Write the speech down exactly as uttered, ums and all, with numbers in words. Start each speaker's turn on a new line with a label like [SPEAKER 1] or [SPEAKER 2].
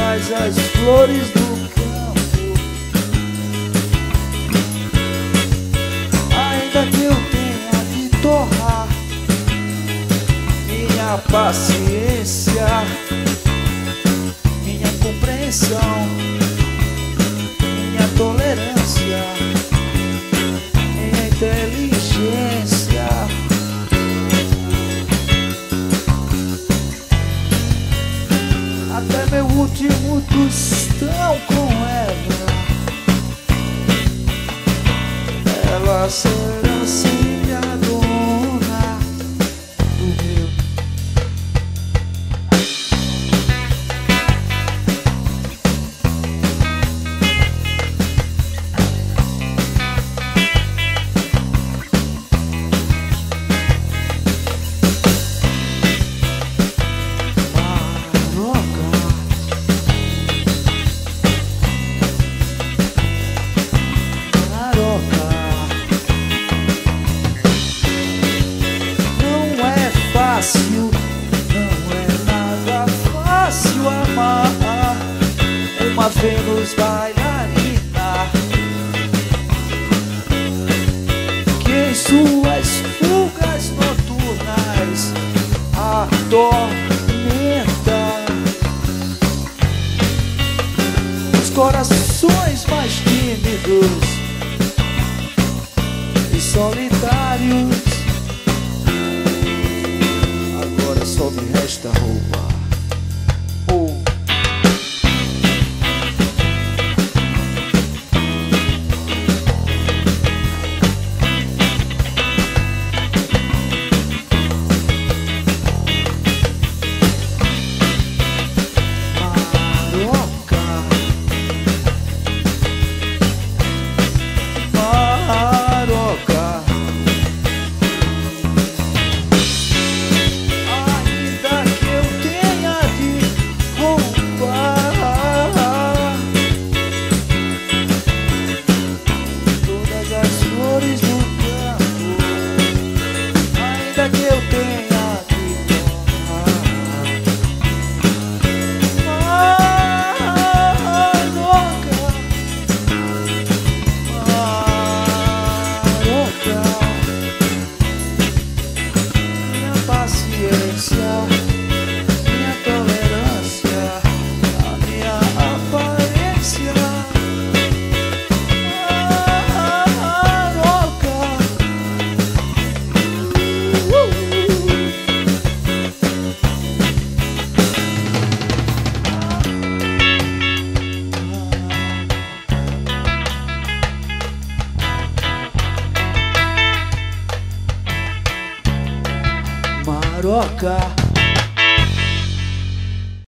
[SPEAKER 1] todas as flores do campo. Ainda que eu tenha que torrar minha paciência, minha compreensão, minha tolerância, minha inteligência, até meu último tostão com ela, ela será sempre a dona do meu. Fácil, não é nada fácil amar uma Vênus bailarina que em suas fugas noturnas atormenta os corações mais tímidos e solitários. Só me resta roubar. Oh. Maroca, Maroca. Ainda que eu tenha que torrar Maroca, Maroca, minha paciência, minha tolerância, a minha aparência. Maroca.